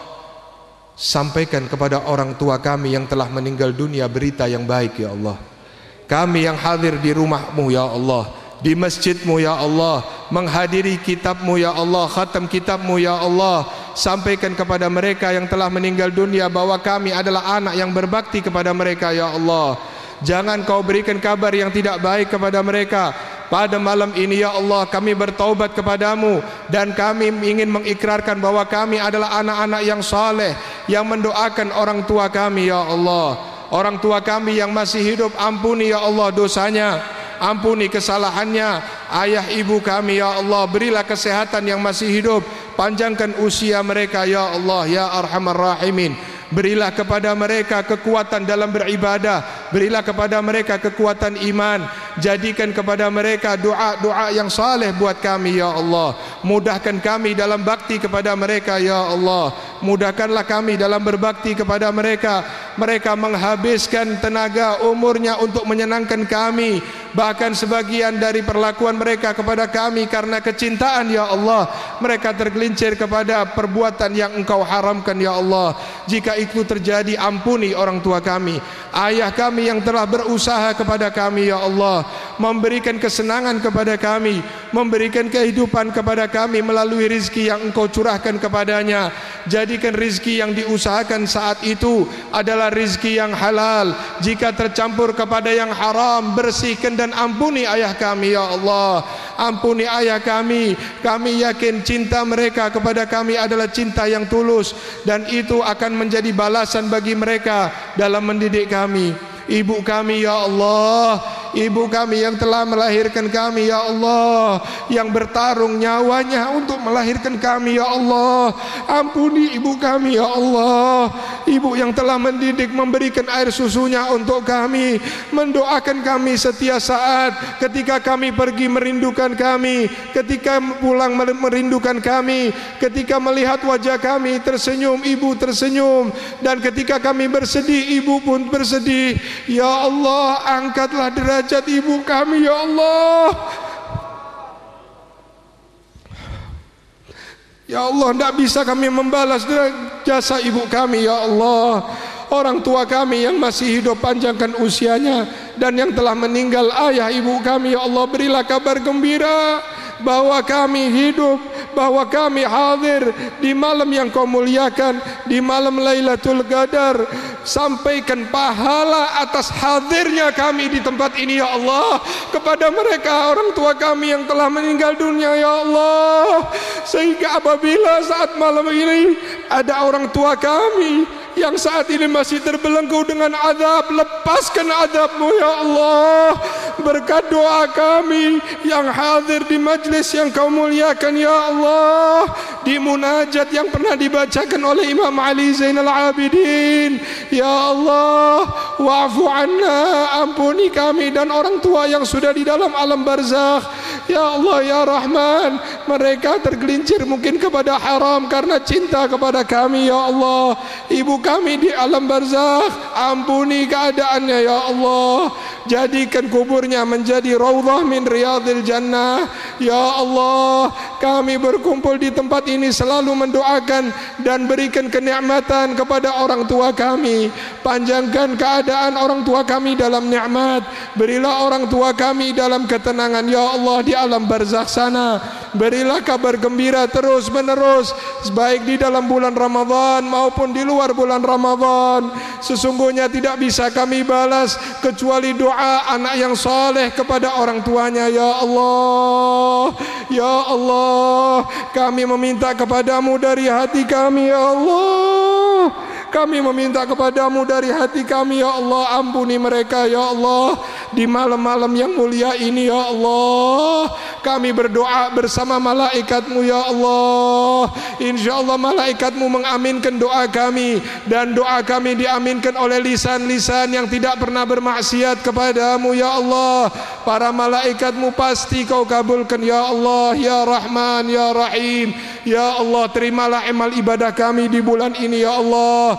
sampaikan kepada orang tua kami yang telah meninggal dunia berita yang baik ya Allah. Kami yang hadir di rumahmu ya Allah, di masjidmu ya Allah, menghadiri kitabmu ya Allah, khatam kitabmu ya Allah, sampaikan kepada mereka yang telah meninggal dunia bahwa kami adalah anak yang berbakti kepada mereka ya Allah. Jangan kau berikan kabar yang tidak baik kepada mereka. Pada malam ini ya Allah, kami bertaubat kepadamu dan kami ingin mengikrarkan bahwa kami adalah anak-anak yang saleh yang mendoakan orang tua kami ya Allah. Orang tua kami yang masih hidup, ampuni ya Allah dosanya, ampuni kesalahannya. Ayah ibu kami ya Allah, berilah kesehatan yang masih hidup, panjangkan usia mereka ya Allah ya Arhamar Rahimin. Berilah kepada mereka kekuatan dalam beribadah, berilah kepada mereka kekuatan iman, jadikan kepada mereka doa-doa yang saleh buat kami ya Allah. Mudahkan kami dalam bakti kepada mereka ya Allah. Mudahkanlah kami dalam berbakti kepada mereka. Mereka menghabiskan tenaga umurnya untuk menyenangkan kami, bahkan sebagian dari perlakuan mereka kepada kami karena kecintaan ya Allah, mereka tergelincir kepada perbuatan yang Engkau haramkan ya Allah. Jika itu terjadi, ampuni orang tua kami, ayah kami yang telah berusaha kepada kami ya Allah, memberikan kesenangan kepada kami, memberikan kehidupan kepada kami melalui rizki yang Engkau curahkan kepadanya. Jadikan rizki yang diusahakan saat itu adalah rizki yang halal. Jika tercampur kepada yang haram, bersihkan dan ampuni ayah kami ya Allah. Ampuni ayah kami. Kami yakin cinta mereka kepada kami adalah cinta yang tulus, dan itu akan menjadi balasan bagi mereka dalam mendidik kami. Ibu kami ya Allah, ibu kami yang telah melahirkan kami ya Allah, yang bertarung nyawanya untuk melahirkan kami ya Allah, ampuni ibu kami ya Allah. Ibu yang telah mendidik, memberikan air susunya untuk kami, mendoakan kami setiap saat, ketika kami pergi merindukan kami, ketika pulang merindukan kami, ketika melihat wajah kami tersenyum, ibu tersenyum, dan ketika kami bersedih, ibu pun bersedih. Ya Allah, angkatlah derajat ibu kami ya Allah. Ya Allah, tidak bisa kami membalas jasa ibu kami ya Allah. Orang tua kami yang masih hidup, panjangkan usianya, dan yang telah meninggal ayah ibu kami ya Allah, berilah kabar gembira bahwa kami hidup, bahwa kami hadir di malam yang Kau muliakan, di malam Lailatul Qadar. Sampaikan pahala atas hadirnya kami di tempat ini ya Allah kepada mereka orang tua kami yang telah meninggal dunia ya Allah, sehingga apabila saat malam ini ada orang tua kami yang saat ini masih terbelenggu dengan azab, lepaskan azab-Mu ya Allah. Berkat doa kami yang hadir di majlis yang Kau muliakan ya Allah, di munajat yang pernah dibacakan oleh Imam Ali Zainal Abidin ya Allah, wa'fu anna, ampuni kami dan orang tua yang sudah di dalam alam barzakh ya Allah ya Rahman. Mereka tergelincir mungkin kepada haram karena cinta kepada kami ya Allah. Ibu kami di alam barzakh, ampuni keadaannya ya Allah, jadikan kuburnya menjadi raudhah min riyadil jannah ya Allah. Kami berkumpul di tempat ini selalu mendoakan dan berikan kenikmatan kepada orang tua kami. Panjangkan keadaan orang tua kami dalam nikmat, berilah orang tua kami dalam ketenangan ya Allah di alam barzakh sana. Berilah kabar gembira terus menerus, baik di dalam bulan Ramadan maupun di luar bulan Ramadan. Sesungguhnya tidak bisa kami balas kecuali doa anak yang saleh kepada orang tuanya ya Allah. Ya Allah, kami meminta kepadamu dari hati kami ya Allah. Kami meminta kepadamu dari hati kami ya Allah, ampuni mereka ya Allah. di malam-malam yang mulia ini ya Allah. Kami berdoa bersama malaikat-Mu ya Allah. Insya Allah malaikat-Mu mengaminkan doa kami, dan doa kami diaminkan oleh lisan-lisan yang tidak pernah bermaksiat kepadamu ya Allah. Para malaikat-Mu pasti Kau kabulkan ya Allah, ya Rahman ya Rahim. Ya Allah, terimalah amal ibadah kami di bulan ini ya Allah.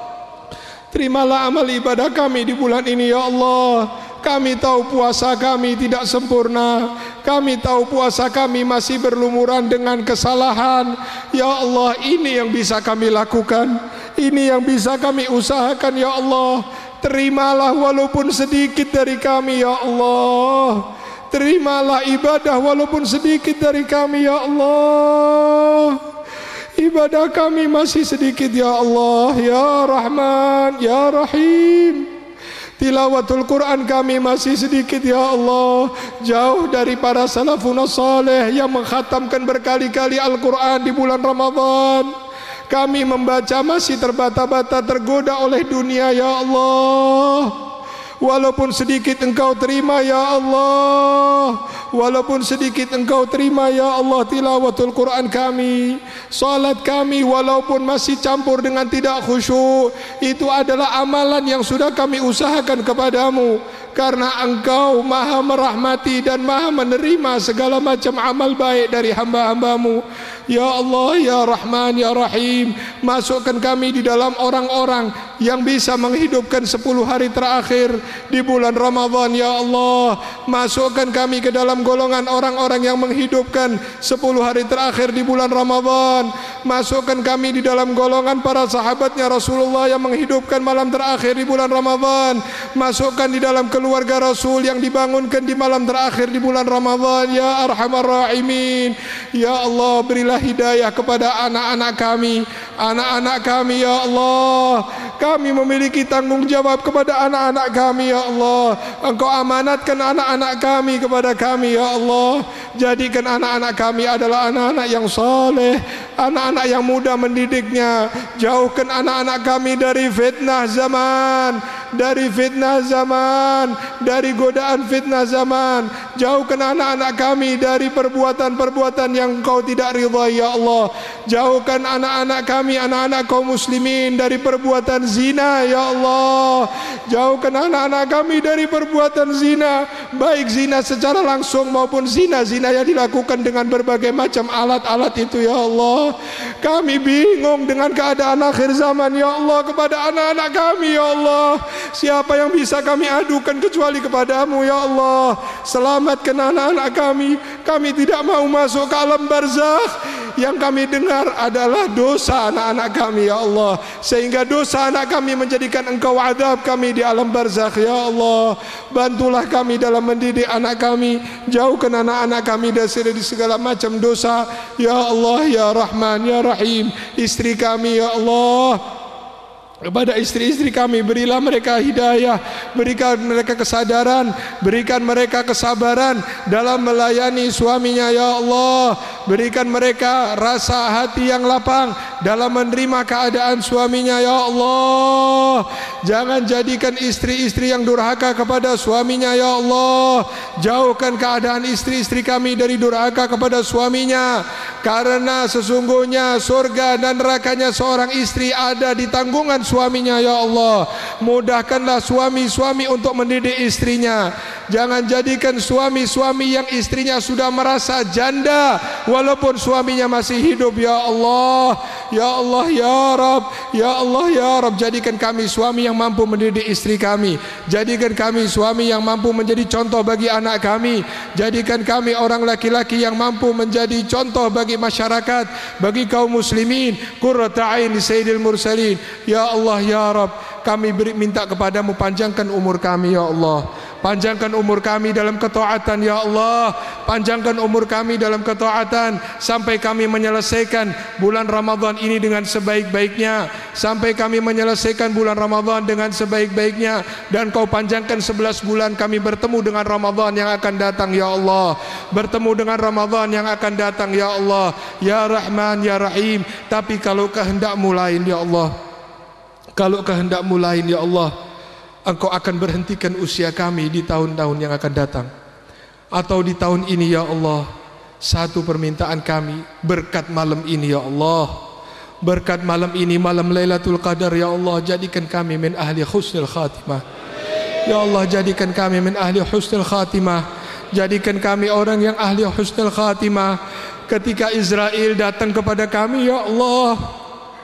Terimalah amal ibadah kami di bulan ini ya Allah. Kami tahu puasa kami tidak sempurna. Kami tahu puasa kami masih berlumuran dengan kesalahan. Ya Allah, ini yang bisa kami lakukan, ini yang bisa kami usahakan ya Allah. Terimalah walaupun sedikit dari kami ya Allah. Terimalah ibadah walaupun sedikit dari kami ya Allah. Ibadah kami masih sedikit ya Allah, ya Rahman ya Rahim. Tilawatul Quran kami masih sedikit ya Allah. Jauh dari para salafun saleh yang mengkhatamkan berkali-kali Al-Quran di bulan Ramadan. Kami membaca masih terbata-bata, tergoda oleh dunia ya Allah. Walaupun sedikit Engkau terima ya Allah. Walaupun sedikit Engkau terima ya Allah tilawatul Quran kami, salat kami walaupun masih campur dengan tidak khusyuk. Itu adalah amalan yang sudah kami usahakan kepadamu, karena Engkau maha merahmati dan maha menerima segala macam amal baik dari hamba-hambamu. Ya Allah ya Rahman ya Rahim, masukkan kami di dalam orang-orang yang bisa menghidupkan sepuluh hari terakhir di bulan Ramadan ya Allah. Masukkan kami ke dalam golongan orang-orang yang menghidupkan sepuluh hari terakhir di bulan Ramadan. Masukkan kami di dalam golongan para sahabatnya Rasulullah yang menghidupkan malam terakhir di bulan Ramadan. Masukkan di dalam keluarga Rasul yang dibangunkan di malam terakhir di bulan Ramadan ya Arhamar Rahimin. Ya Allah, berilah hidayah kepada anak-anak kami, anak-anak kami ya Allah. Kami memiliki tanggung jawab kepada anak-anak kami ya Allah. Engkau amanatkan anak-anak kami kepada kami ya Allah. Jadikan anak-anak kami adalah anak-anak yang saleh, anak-anak yang mudah mendidiknya. Jauhkan anak-anak kami dari fitnah zaman, dari fitnah zaman, dari godaan fitnah zaman. Jauhkan anak-anak kami dari perbuatan-perbuatan yang Engkau tidak ridha ya Allah. Jauhkan anak-anak kami, anak-anak kaum muslimin dari perbuatan zina ya Allah. Jauhkan anak-anak kami dari perbuatan zina, baik zina secara langsung maupun zina-zina yang dilakukan dengan berbagai macam alat-alat itu ya Allah. Kami bingung dengan keadaan akhir zaman ya Allah. Kepada anak-anak kami ya Allah, siapa yang bisa kami adukan kecuali kepadamu ya Allah. Selamatkan anak-anak kami. Kami tidak mau masuk ke alam barzakh. Yang kami dengar adalah dosa anak-anak kami ya Allah, sehingga dosa anak kami menjadikan Engkau azab kami di alam barzakh ya Allah. Bantulah kami dalam mendidik anak kami. Jauhkan anak-anak kami dari segala macam dosa ya Allah ya Rahman ya Rahim. Istri kami ya Allah, kepada istri-istri kami berilah mereka hidayah, berikan mereka kesadaran, berikan mereka kesabaran dalam melayani suaminya ya Allah. Berikan mereka rasa hati yang lapang dalam menerima keadaan suaminya ya Allah. Jangan jadikan istri-istri yang durhaka kepada suaminya ya Allah. Jauhkan keadaan istri-istri kami dari durhaka kepada suaminya, karena sesungguhnya surga dan nerakanya seorang istri ada di tanggungan suaminya ya Allah. Mudahkanlah suami-suami untuk mendidik istrinya. Jangan jadikan suami-suami yang istrinya sudah merasa janda walaupun suaminya masih hidup ya Allah. Ya Allah ya Rabb, ya Allah ya Rabb, jadikan kami suami yang mampu mendidik istri kami. Jadikan kami suami yang mampu menjadi contoh bagi anak kami. Jadikan kami orang laki-laki yang mampu menjadi contoh bagi masyarakat, bagi kaum muslimin. Qurrata ain li sayyidil mursalin. Ya Allah ya Rabb, kami beri, minta kepadamu panjangkan umur kami ya Allah. Panjangkan umur kami dalam ketaatan ya Allah. Panjangkan umur kami dalam ketaatan sampai kami menyelesaikan bulan Ramadan ini dengan sebaik-baiknya, sampai kami menyelesaikan bulan Ramadan dengan sebaik-baiknya. Dan Kau panjangkan sebelas bulan kami bertemu dengan Ramadan yang akan datang ya Allah. Bertemu dengan Ramadan yang akan datang ya Allah. Ya Rahman ya Rahim. Tapi kalau kehendak-Mu lain ya Allah, kalau kehendak-Mu lain ya Allah, Engkau akan berhentikan usia kami di tahun-tahun yang akan datang, atau di tahun ini ya Allah. Satu permintaan kami, berkat malam ini ya Allah, berkat malam ini, malam Lailatul Qadar ya Allah, jadikan kami min ahli husnul khatimah. Ya Allah, jadikan kami min ahli husnul khatimah. Jadikan kami orang yang ahli husnul khatimah. Ketika Israel datang kepada kami ya Allah,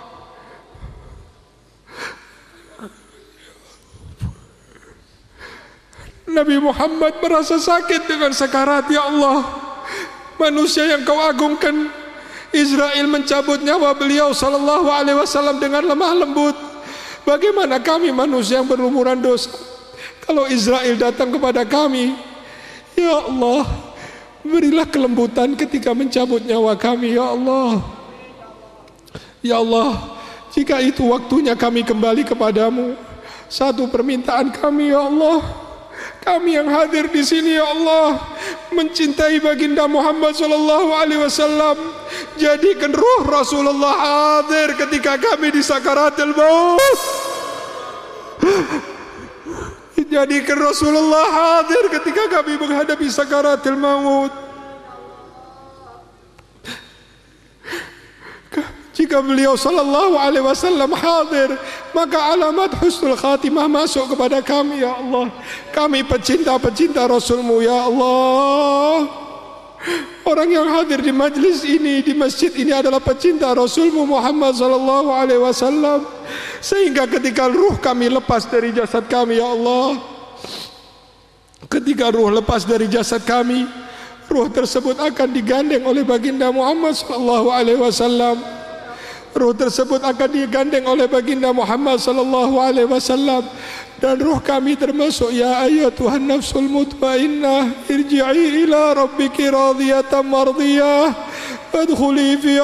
Nabi Muhammad merasa sakit dengan sakarat ya Allah. Manusia yang kau agungkan, Israel mencabut nyawa beliau sallallahu alaihi wasallam dengan lemah lembut. Bagaimana kami manusia yang berlumuran dosa kalau Israel datang kepada kami? Ya Allah, berilah kelembutan ketika mencabut nyawa kami ya Allah. Ya Allah, jika itu waktunya kami kembali kepadamu, satu permintaan kami ya Allah, kami yang hadir di sini ya Allah, mencintai baginda Muhammad sallallahu alaihi wasallam, jadikan ruh Rasulullah hadir ketika kami di sakaratul maut. Jadikan Rasulullah hadir ketika kami menghadapi sakaratul maut. Jika beliau sallallahu alaihi wasallam hadir, maka alamat husnul khatimah masuk kepada kami ya Allah. Kami pecinta-pecinta Rasulmu ya Allah. Orang yang hadir di majlis ini, di masjid ini adalah pecinta Rasulmu Muhammad sallallahu alaihi wasallam. Sehingga ketika ruh kami lepas dari jasad kami ya Allah, ketika ruh lepas dari jasad kami, ruh tersebut akan digandeng oleh baginda Muhammad sallallahu alaihi wasallam. Ruh tersebut akan digandeng oleh baginda Muhammad sallallahu alaihi wasallam, dan ruh kami termasuk ya ayyatuhan nafsul mutmainnah irji'i ila rabbiki radiyatan mardiyah wadkhuli fi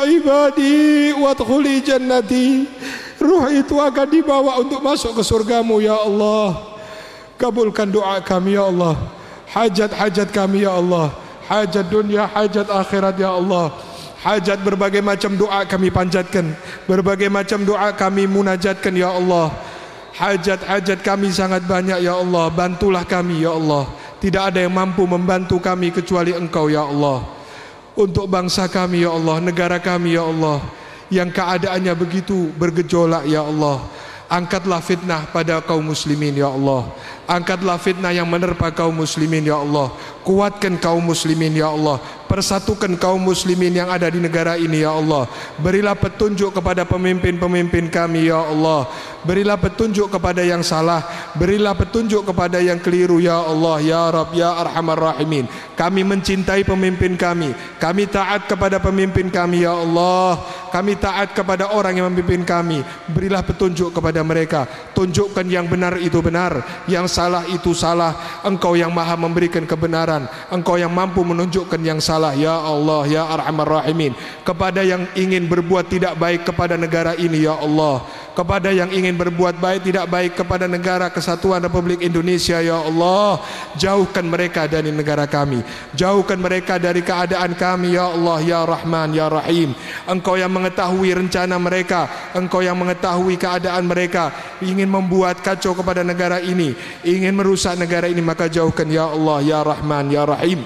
ibadi wadkhuli jannati. Ruh itu akan dibawa untuk masuk ke surgamu ya Allah. Kabulkan doa kami ya Allah, hajat-hajat kami ya Allah, hajat dunia, hajat akhirat ya Allah. Hajat berbagai macam doa kami panjatkan, berbagai macam doa kami munajatkan ya Allah. Hajat-hajat kami sangat banyak ya Allah, bantulah kami ya Allah. Tidak ada yang mampu membantu kami kecuali Engkau ya Allah. Untuk bangsa kami ya Allah, negara kami ya Allah, yang keadaannya begitu bergejolak ya Allah, angkatlah fitnah pada kaum muslimin ya Allah. Angkatlah fitnah yang menerpa kaum muslimin ya Allah. Kuatkan kaum muslimin ya Allah. Persatukan kaum muslimin yang ada di negara ini ya Allah. Berilah petunjuk kepada pemimpin-pemimpin kami ya Allah. Berilah petunjuk kepada yang salah, berilah petunjuk kepada yang keliru ya Allah ya Rabb ya Arhamar Rahimin. Kami mencintai pemimpin kami, kami taat kepada pemimpin kami ya Allah. Kami taat kepada orang yang memimpin kami. Berilah petunjuk kepada mereka. Tunjukkan yang benar itu benar, yang salah itu salah. Engkau yang maha memberikan kebenaran, Engkau yang mampu menunjukkan yang salah ya Allah ya Arhamar Rahimin. Kepada yang ingin berbuat tidak baik kepada negara ini ya Allah, kepada yang ingin berbuat baik tidak baik kepada negara kesatuan Republik Indonesia ya Allah, jauhkan mereka dari negara kami, jauhkan mereka dari keadaan kami ya Allah ya Rahman ya Rahim. Engkau yang mengetahui rencana mereka, Engkau yang mengetahui keadaan mereka, ingin membuat kacau kepada negara ini, ingin merusak negara ini, maka jauhkan ya Allah ya Rahman ya Rahim.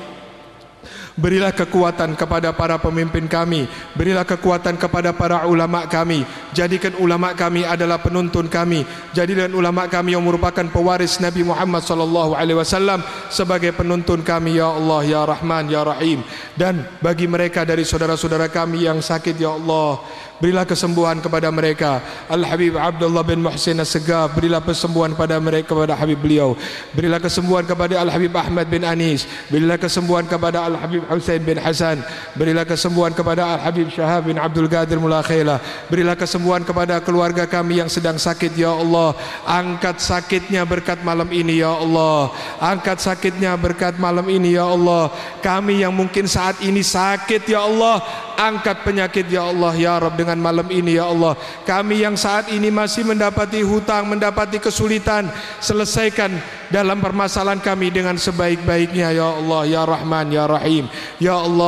Berilah kekuatan kepada para pemimpin kami, berilah kekuatan kepada para ulama kami. Jadikan ulama kami adalah penuntun kami, jadikan ulama kami yang merupakan pewaris Nabi Muhammad sallallahu alaihi wasallam sebagai penuntun kami ya Allah ya Rahman ya Rahim. Dan bagi mereka dari saudara-saudara kami yang sakit ya Allah, berilah kesembuhan kepada mereka. Al-Habib Abdullah bin Muhsin As-Segaf, berilah kesembuhan kepada mereka, kepada Habib beliau. Berilah kesembuhan kepada Al-Habib Ahmad bin Anis, berilah kesembuhan kepada Al-Habib Husain bin Hasan, berilah kesembuhan kepada Al-Habib Syahab bin Abdul Qadir Mulakhailah. Berilah kesembuhan kepada keluarga kami yang sedang sakit ya Allah. Angkat sakitnya berkat malam ini ya Allah, angkat sakitnya berkat malam ini ya Allah. Kami yang mungkin saat ini sakit ya Allah, angkat penyakit ya Allah ya Rabb dengan malam ini ya Allah. Kami yang saat ini masih mendapati hutang, mendapati kesulitan, selesaikan dalam permasalahan kami dengan sebaik-baiknya ya Allah ya Rahman ya Rahim. Ya Allah,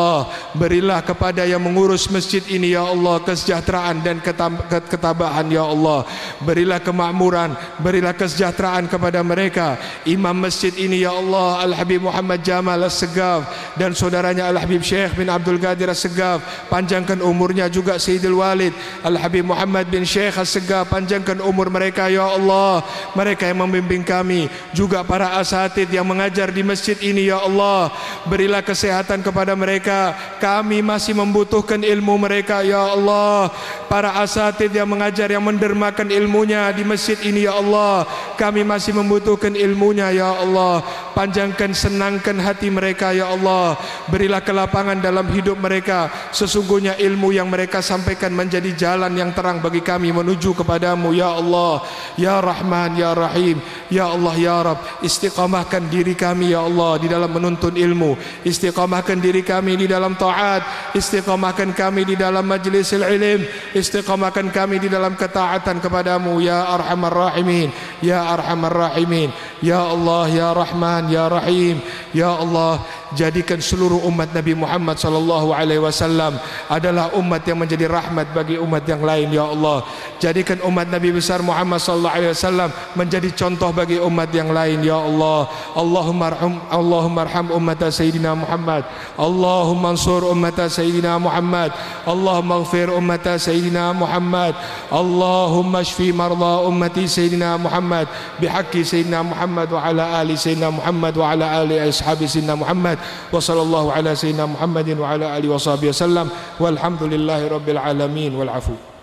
berilah kepada yang mengurus masjid ini ya Allah kesejahteraan dan ketabahan ya Allah. Berilah kemakmuran, berilah kesejahteraan kepada mereka. Imam masjid ini ya Allah Al-Habib Muhammad Jamal As-Segaf dan saudaranya Al-Habib Syekh bin Abdul Qadir As-Segaf, panjangkan umurnya. Juga Sayyidul Walid Al-Habib Muhammad bin Syekh As-Segaf, panjangkan umur mereka ya Allah. Mereka yang membimbing kami, juga para asatid yang mengajar di masjid ini ya Allah, berilah kesehatan kepada mereka. Kami masih membutuhkan ilmu mereka ya Allah. Para asatid yang mengajar, yang mendermakan ilmunya di masjid ini ya Allah, kami masih membutuhkan ilmunya ya Allah. Panjangkan, senangkan hati mereka ya Allah. Berilah kelapangan dalam hidup mereka. Sesungguhnya ilmu yang mereka sampaikan menjadi jalan yang terang bagi kami menuju kepadamu ya Allah. Ya Rahman ya Rahim, ya Allah ya Rabb, istiqamahkan diri kami ya Allah di dalam menuntut ilmu, istiqamahkan diri kami di dalam taat, istiqamahkan kami di dalam majlisil ilm, istiqamahkan kami di dalam ketaatan kepadamu ya Arhamar Rahimin, ya Arhamar Rahimin, ya Allah ya Rahman ya Rahim. Ya Allah, jadikan seluruh umat Nabi Muhammad sallallahu alaihi wasallam adalah umat yang menjadi rahmat bagi umat yang lain ya Allah. Jadikan umat Nabi besar Muhammad sallallahu alaihi wasallam menjadi contoh bagi umat yang lain ya Allah. Allahumma arham Allahumma arham ummat Sayyidina Muhammad, Allahumma ansur ummat Sayyidina Muhammad, Allahumma ighfir ummat Sayyidina Muhammad, Allahumma shfi marda ummati Sayyidina Muhammad bihaqqi Sayyidina Muhammad wa ala ali Sayyidina Muhammad wa ala ali ashabi Sayyidina Muhammad wa sallallahu ala Sayyidina Muhammadin wa ala alihi wa sahbihi wasallam walhamdulillahi rabbil alamin wal afu.